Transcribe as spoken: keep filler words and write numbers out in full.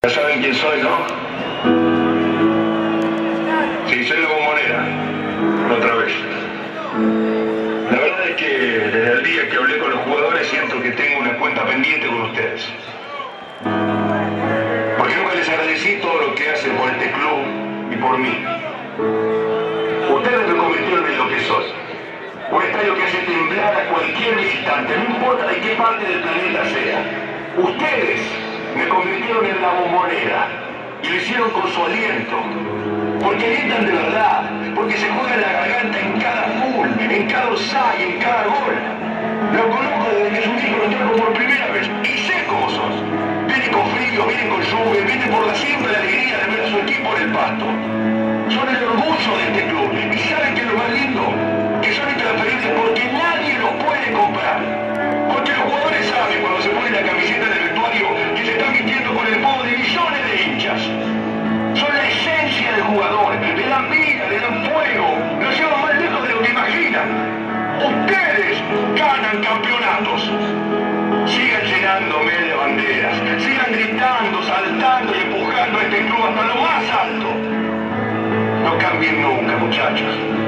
Ya saben quién soy, ¿no? Sí, soy la Bombonera. Otra vez. La verdad es que desde el día que hablé con los jugadores siento que tengo una cuenta pendiente con ustedes. Porque nunca les agradecí todo lo que hacen por este club y por mí. Ustedes me convirtieron en lo que soy. Un estadio que hace temblar a cualquier visitante, no importa de qué parte del planeta sea. Ustedes me convirtieron en la Bombonera y lo hicieron con su aliento. Porque gritan de verdad, porque se juegan la garganta en cada full, en cada offside, en cada gol. Lo conozco desde que subí con los trapos por primera vez y sé cómo sos. Vienen con frío, vienen con lluvia, vienen por la siempre alegría de ver a su equipo en el pasto. Son el orgullo de este club y saben que lo más lindo, que son intransferibles porque nadie los puede comprar. Porque los jugadores saben cuando se ponen la camiseta del vestuario que se están vistiendo con el fuego de millones de hinchas. Son la esencia del jugador, le dan vida, le dan fuego, lo llevan más lejos de lo que imaginan. Ustedes ganan campeonatos. Sigan llenándome de banderas, sigan gritando, saltando y empujando a este club hasta lo más alto. No cambien nunca, muchachos.